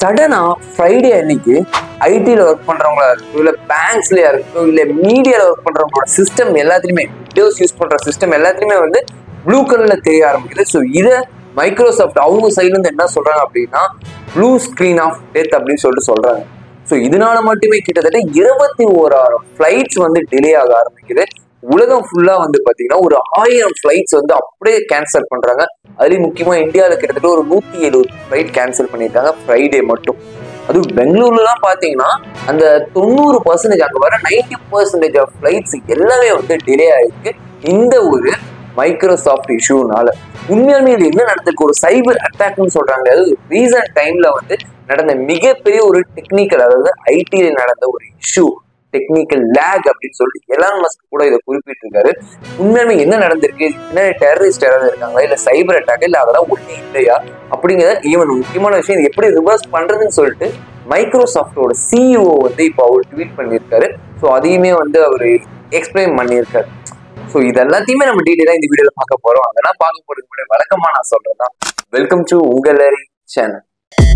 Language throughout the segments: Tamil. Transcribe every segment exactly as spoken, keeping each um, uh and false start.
சடனா ஃப்ரைடே அன்னைக்கு ஐடியில் ஒர்க் பண்றவங்களா இருக்கட்டும், இல்லை பேங்க்ஸ்லயா இருக்கட்டும், இல்லை மீடியாவில் ஒர்க் பண்றவங்களோட சிஸ்டம் எல்லாத்துலயுமே, விண்டோஸ் யூஸ் பண்ற சிஸ்டம் எல்லாத்துலயுமே வந்து ப்ளூ கலர்ல தெரிய ஆரம்பிக்குது. ஸோ இதை மைக்ரோசாஃப்ட் அவங்க சைட்ல இருந்து என்ன சொல்றாங்க அப்படின்னா ப்ளூ ஸ்கிரீன் ஆஃப் டெத் அப்படின்னு சொல்லிட்டு சொல்றாங்க. ஸோ இதனால மட்டுமே கிட்டத்தட்ட இருபத்தி ஓராயிரம் ஃபிளைட்ஸ் வந்து டிலே ஆக ஆரம்பிக்குது. உலகம் ஃபுல்லா வந்து பாத்தீங்கன்னா ஒரு ஆயிரம் ஃபிளைட்ஸ் வந்து அப்படியே கேன்சல் பண்றாங்க. அதுலயும் முக்கியமா இந்தியாவில் கிட்டத்தட்ட ஒரு நூத்தி எழுபது ஃபிளைட் கேன்சல் பண்ணியிருக்காங்க ஃப்ரைடே மட்டும். அதுவும் பெங்களூர்லாம் பாத்தீங்கன்னா அந்த தொண்ணூறு பர்சன்டேஜ் அங்க வர நைன்டி பர்சன்டேஜ் ஆஃப் ஃபிளைட்ஸ் எல்லாமே வந்து டிலே ஆயிருக்கு இந்த ஒரு மைக்ரோசாஃப்ட் இஷ்யூனால. உண்மையாலுமே இது என்ன நடந்திருக்கு, ஒரு சைபர் அட்டாக்னு சொல்றாங்க. அதாவது ரீசன்ட் டைம்ல வந்து நடந்த மிகப்பெரிய ஒரு டெக்னிக்கல், அதாவது ஐடியில நடந்த ஒரு இஷ்யூ, டெக்னிக்கல் லேக் அப்படின்னு சொல்லிட்டு எலான் மஸ்க் கூட இதை குறிப்பிட்டிருக்காரு. உண்மையாலுமே என்ன நடந்திருக்கு, என்ன டெரரிஸ்ட் யாராவது இருக்காங்களா, இல்ல சைபர் அட்டாக், இல்ல அதெல்லாம் ஒண்ணு இல்லையா அப்படிங்கிறத ஈவன் முக்கியமான விஷயம் இது எப்படி ரிவர்ஸ் பண்றதுன்னு சொல்லிட்டு மைக்ரோசாஃப்டோட சிஇஓ வந்து இப்போ அவர் ட்வீட் பண்ணியிருக்காரு. ஸோ அதையுமே வந்து அவர் எக்ஸ்பிளைன் பண்ணியிருக்காரு. ஸோ இது எல்லாத்தையுமே நம்ம டீட்டெயிலாக இந்த வீடியோல பார்க்க போறோம். அதெல்லாம் பார்க்க போறதுக்கு முன்னாடி வழக்கமா நான் சொல்றேன், வெல்கம் டு உங்கள் சேனல்.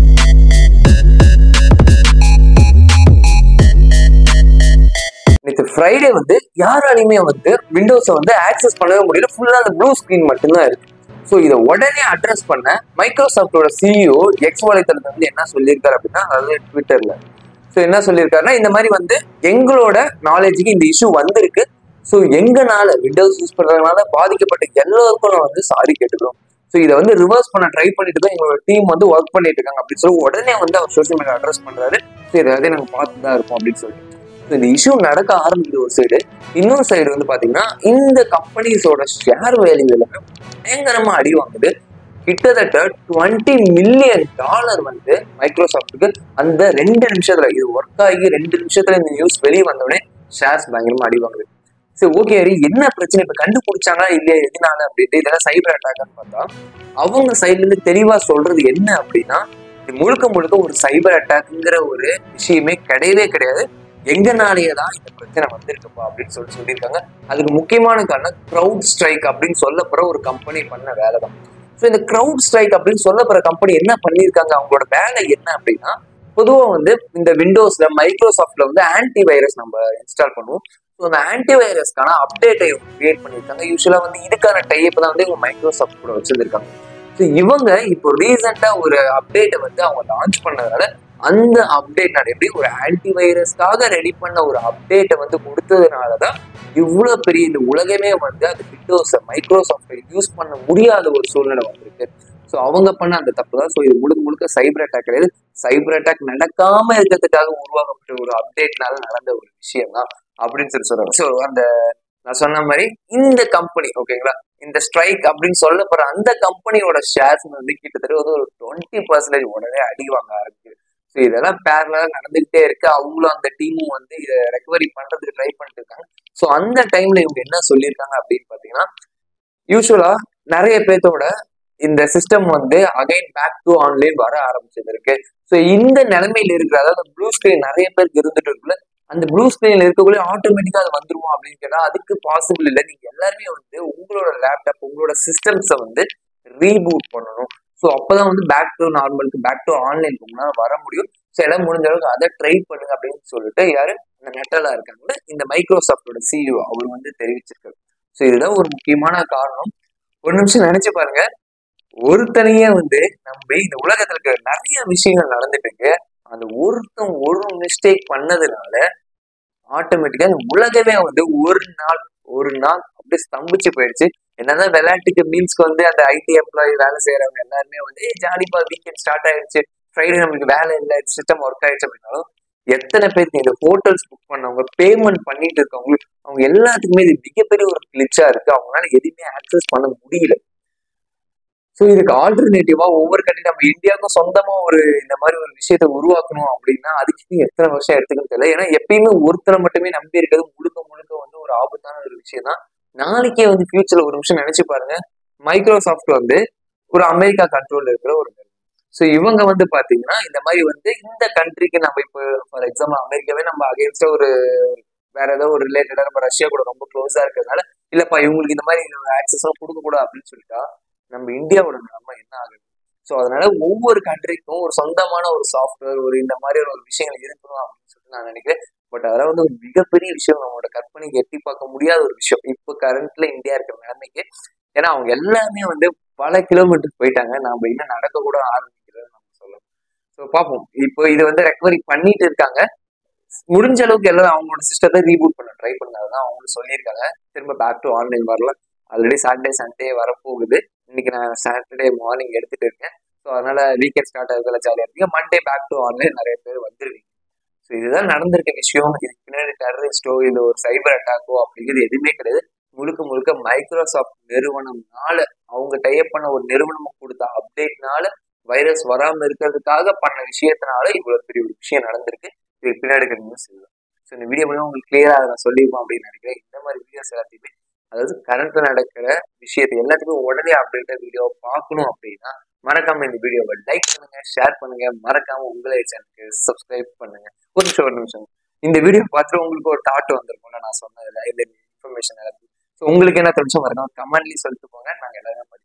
நேற்று ஃப்ரைடே வந்து யாராலையுமே வந்து விண்டோஸை வந்து ஆக்சஸ் பண்ணவே முடியல, ஃபுல்லா அந்த ப்ளூ ஸ்கிரீன் மட்டும்தான் இருக்கு. ஸோ இதை உடனே அட்ரஸ் பண்ண மைக்ரோசாஃப்டோட சிஇஓ எக்ஸ் வலைத்தளத்துல வந்து என்ன சொல்லியிருக்காரு அப்படின்னா, அதாவது ட்விட்டர்ல ஸோ என்ன சொல்லியிருக்காருன்னா, இந்த மாதிரி வந்து எங்களோட நாலேஜுக்கு இந்த இஷ்யூ வந்திருக்கு. ஸோ எங்கனால விண்டோஸ் யூஸ் பண்றதுனால பாதிக்கப்பட்ட எல்லாருக்கும் நான் வந்து சாரி கேட்டுக்கிறோம். ஸோ இதை வந்து ரிவர்ஸ் பண்ண ட்ரை பண்ணிட்டு தான் எங்களோட டீம் வந்து ஒர்க் பண்ணிட்டு இருக்காங்க அப்படின்னு சொல்லி உடனே வந்து அவர் சோஷியல் மீடியா அட்ரஸ் பண்றாரு. ஸோ இதை வந்து நாங்கள் பார்த்து தான் இருக்கோம் அப்படின்னு சொல்லி இந்த இஷ்யூ நடக்க ஆரம்பிக்குது ஒரு சைடு. இன்னொரு சைடு வந்து பாத்தீங்கன்னா இந்த கம்பெனிஸோட ஷேர் வேல்யூ எல்லாமே பயங்கரமா அடி வாங்குது. கிட்டத்தட்ட டுவெண்ட்டி மில்லியன் டாலர் வந்து மைக்ரோசாஃப்ட்டுக்கு அந்த ரெண்டு நிமிஷத்துல இது ஒர்க் ஆகி ரெண்டு நிமிஷத்துல இந்த நியூஸ் வெளியே வந்தோடனே ஷேர்ஸ் பயங்கரமா அடி வாங்குது. சரி, ஓகே, என்ன பிரச்சனை இப்ப கண்டுபிடிச்சாங்களா இல்லையா, எதனால அப்படின்ட்டு இதெல்லாம் சைபர் அட்டாக்னு பார்த்தா அவங்க சைட்ல இருந்து தெளிவா சொல்றது என்ன அப்படின்னா, இது முழுக்க முழுக்க ஒரு சைபர் அட்டாக்ங்கிற ஒரு விஷயமே கிடையவே கிடையாது. எங்கனாலேயே தான் இந்த பிரச்சனை வந்திருக்குப்பா அப்படின்னு சொல்லி சொல்லியிருக்காங்க. அதுக்கு முக்கியமான காரணம் கிரவுட் ஸ்ட்ரைக் அப்படின்னு சொல்லப்படுற ஒரு கம்பெனி பண்ண வேலை தான். ஸோ இந்த கிரவுட் ஸ்ட்ரைக் அப்படின்னு சொல்லப்படுற கம்பெனி என்ன பண்ணியிருக்காங்க, அவங்களோட வேலை என்ன அப்படின்னா, பொதுவாக வந்து இந்த விண்டோஸ்ல மைக்ரோசாஃப்ட்ல வந்து ஆன்டி வைரஸ் நம்ம இன்ஸ்டால் பண்ணுவோம். ஸோ அந்த ஆன்டி வைரஸ்க்கான அப்டேட்டை கிரியேட் பண்ணியிருக்காங்க. யூஸ்வலா வந்து இதுக்கான டைப் தான் வந்து இவங்க மைக்ரோசாஃப்ட் கூட வச்சிருக்காங்க. ஸோ இவங்க இப்போ ரீசெண்டா ஒரு அப்டேட்டை வந்து அவங்க லான்ச் பண்ணதால அந்த அப்டேட் நான் எப்படி ஒரு ஆன்டி வைரஸ்க்காக ரெடி பண்ண ஒரு அப்டேட்டை வந்து கொடுத்ததுனாலதான் இவ்வளவு பெரிய இந்த உலகமே வந்து அந்த விண்டோஸை மைக்ரோசாஃப்டை யூஸ் பண்ண முடியாத ஒரு சூழ்நிலை வந்திருக்கு. ஸோ அவங்க பண்ண அந்த தப்பு தான். ஸோ இது முழுக்க முழுக்க சைபர் அட்டாக் கிடையாது, சைபர் அட்டாக் நடக்காம இருக்கிறதுக்காக உருவாக்கப்பட்ட ஒரு அப்டேட்னால நடந்த ஒரு விஷயம் தான் அப்படின்னு சொல்லி சொல்றாங்க. ஸோ அந்த நான் சொன்ன மாதிரி இந்த கம்பெனி ஓகேங்களா, இந்த ஸ்ட்ரைக் அப்படின்னு சொல்லப்படுற அந்த கம்பெனியோட ஷேர்ஸ் வந்து கிட்டத்தட்ட வந்து ஒரு டுவெண்ட்டி பர்சன்டேஜ் உடனே அடி வாங்க ஆரம்பிக்குது. ஸோ இதெல்லாம் பேரலா நடந்துகிட்டே இருக்கு. அவங்களும் அந்த டீமும் வந்து இதை ரெக்கவரி பண்றதுக்கு ட்ரை பண்ணிட்டு இருக்காங்க. ஸோ அந்த டைம்ல இவங்க என்ன சொல்லியிருக்காங்க அப்படின்னு பாத்தீங்கன்னா, யூஸ்வலா நிறைய பேர்த்தோட இந்த சிஸ்டம் வந்து அகைன் பேக் டு ஆன்லைன் வர ஆரம்பிச்சது இருக்கு. ஸோ இந்த நிலைமையில இருக்கிற, அதாவது ப்ளூ ஸ்கிரீன் நிறைய பேருக்கு இருந்துட்டு இருக்குல்ல, அந்த ப்ளூ ஸ்கிரீன்ல இருக்கக்குள்ளே ஆட்டோமேட்டிக்கா அது வந்துருமா அப்படின்னு கேட்டா அதுக்கு பாசிபிள் இல்லை. நீங்க எல்லாருமே வந்து உங்களோட லேப்டாப் உங்களோட சிஸ்டம்ஸை வந்து ரீபூட் பண்ணணும். ஸோ அப்பதான் வந்து பேக் டு நார்மலுக்கு பேக் டு ஆன்லைன் உங்களால வர முடியும். ஸோ எல்லாம் முடிஞ்ச அளவுக்கு அதை ட்ரை பண்ணுங்க அப்படின்னு சொல்லிட்டு யாரு இந்த நெட்டலா இருக்காங்க இந்த மைக்ரோசாஃப்டோட சிஇஓ அவர் வந்து தெரிவிச்சிருக்காரு. ஸோ இதுதான் ஒரு முக்கியமான காரணம். ஒரு நிமிஷம் நினைச்சு பாருங்க, ஒருத்தனையே வந்து நம்ம இந்த உலகத்துல இருக்க நிறைய விஷயங்கள் நடந்துட்டு இருக்கு, அந்த ஒருத்தன் ஒரு மிஸ்டேக் பண்ணதுனால ஆட்டோமேட்டிக்கா இந்த உலகமே வந்து ஒரு நாள் ஒரு நாள் அப்படியே ஸ்தம்பிச்சு போயிடுச்சு. என்னதான் விளையாட்டுக்கு மீன்ஸ்க்கு வந்து அந்த ஐடி எம்ப்ளாயி வேலை செய்யறவங்க எல்லாருமே வந்து ஜாலிப்பா வீக்கெண்ட் ஸ்டார்ட் ஆயிடுச்சு, ஃப்ரைடே நம்மளுக்கு வேலை இல்லை, சிஸ்டம் ஒர்க் ஆயிடுச்சு அப்படின்னாலும் எத்தனை பேருக்கு இந்த ஹோட்டல்ஸ் புக் பண்ணவங்க, பேமெண்ட் பண்ணிட்டு இருக்கவங்க, அவங்க எல்லாத்துக்குமே இது மிகப்பெரிய ஒரு கிளிச்சா இருக்கு. அவங்களால எதுவுமே ஆக்சஸ் பண்ண முடியல. ஸோ இதுக்கு ஆல்டர்னேட்டிவா ஒவ்வொரு கண்ட்ரி, நம்ம இந்தியாவுக்கும் சொந்தமா ஒரு இந்த மாதிரி ஒரு விஷயத்த உருவாக்கணும் அப்படின்னா அதுக்கு எத்தனை வருஷம் எடுத்துக்கணும் தெரியல. ஏன்னா எப்பயுமே ஒருத்தரை மட்டுமே நம்பி இருக்கிறது முழுக்க முழுக்க வந்து ஒரு ஆபத்தான ஒரு விஷயம் தான். நாளைக்கே வந்து ஃபியூச்சர்ல ஒரு நிமிஷம் நினைச்சு பாருங்க, மைக்ரோசாஃப்ட் வந்து ஒரு அமெரிக்கா கண்ட்ரோல்ல இருக்கிற ஒரு நிறுவனம். ஸோ இவங்க வந்து பாத்தீங்கன்னா இந்த மாதிரி வந்து இந்த கண்ட்ரிக்கு நம்ம இப்போ ஃபார் எக்ஸாம்பிள் அமெரிக்காவே நம்ம அகேன்ஸ்டா ஒரு வேற ஏதோ ஒரு ரிலேட்டடா நம்ம ரஷ்யா கூட ரொம்ப க்ளோஸா இருக்கிறதுனால இல்லப்பா இவங்களுக்கு இந்த மாதிரி ஆக்சஸ் எல்லாம் கொடுக்க கூடாது அப்படின்னு சொல்லிட்டா நம்ம இந்தியாவோட நிலைமை என்ன ஆகுது? ஸோ அதனால ஒவ்வொரு கண்ட்ரிக்கும் ஒரு சொந்தமான ஒரு சாஃப்ட்வேர் ஒரு இந்த மாதிரி ஒரு விஷயங்கள் இருக்கணும் அப்படின்னு சொல்லிட்டு நான் நினைக்கிறேன். பட் அதெல்லாம் வந்து ஒரு மிகப்பெரிய விஷயம், நம்மளோட கற்பனைக்கு எட்டி பார்க்க முடியாத ஒரு விஷயம் இப்போ கரண்ட்ல இந்தியா இருக்கிற நிலைமைக்கு. ஏன்னா அவங்க எல்லாமே வந்து பல கிலோமீட்டருக்கு போயிட்டாங்க, நாம இன்னும் நடக்க கூட ஆரம்பிக்கிறது நம்ம சொல்லலாம். ஸோ பார்ப்போம், இப்போ இது வந்து ரெக்கவரி பண்ணிட்டு இருக்காங்க. முடிஞ்ச அளவுக்கு எல்லாம் அவங்களோட சிஸ்டத்தை ரீபூட் பண்ண ட்ரை பண்ணாதான் அவங்க சொல்லியிருக்காங்க. திரும்ப பேக் டு ஆன்லைன் வரலாம். ஆல்ரெடி சாட்டர்டே சண்டே வரப்போகுது. இன்னைக்கு நான் சாட்டர்டே மார்னிங் எடுத்துட்டு இருக்கேன். ஸோ அதனால வீக்கெண்ட் ஸ்டார்ட் ஆகுதுல ஜாலியாக இருக்கு. மண்டே பேக் டு ஆன்லைன் நிறைய பேர் வந்துருவீங்க. ஸோ இதுதான் நடந்திருக்க விஷயம். இதுக்கு பின்னாடி டெரரிஸ்டோ இல்லை ஒரு சைபர் அட்டாக்கோ அப்படிங்கிறது எதுவுமே கிடையாது. முழுக்க முழுக்க மைக்ரோசாஃப்ட் நிறுவனம்னால, அவங்க டைப் பண்ண ஒரு நிறுவனம் கொடுத்த அப்டேட்னால வைரஸ் வராமல் இருக்கிறதுக்காக பண்ண விஷயத்தினால இவ்வளவு பெரிய ஒரு விஷயம் நடந்திருக்கு. இதுக்கு பின்னாடி இருக்கிற நியூஸ் இதுதான். ஸோ இந்த வீடியோ மூலம் உங்களுக்கு கிளியரா அதை நான் சொல்லியிருப்போம் அப்படின்னு நினைக்கிறேன். இந்த மாதிரி வீடியோஸ் எல்லாத்தையுமே, அதாவது கரண்ட்ல நடக்கிற விஷயத்தை எல்லாத்துக்கும் உடனே அப்டேட்டா வீடியோ பார்க்கணும் அப்படின்னா மறக்காம இந்த வீடியோவை லைக் பண்ணுங்க, ஷேர் பண்ணுங்க, மறக்காம உங்களே சேனலுக்கு சப்ஸ்கிரைப் பண்ணுங்க. ஒரு நிமிஷம் ஒரு நிமிஷம் இந்த வீடியோ பார்த்துட்டு உங்களுக்கு ஒரு தாட் வந்திருக்கும்ல நான் சொன்னதுல, இல்லை இன்ஃபர்மேஷன் எல்லாத்தையும். ஸோ உங்களுக்கு என்ன தெரிஞ்சோ மறக்காம கமெண்ட்லயும் சொல்லிட்டு போங்க. நாங்கள் எல்லாரும்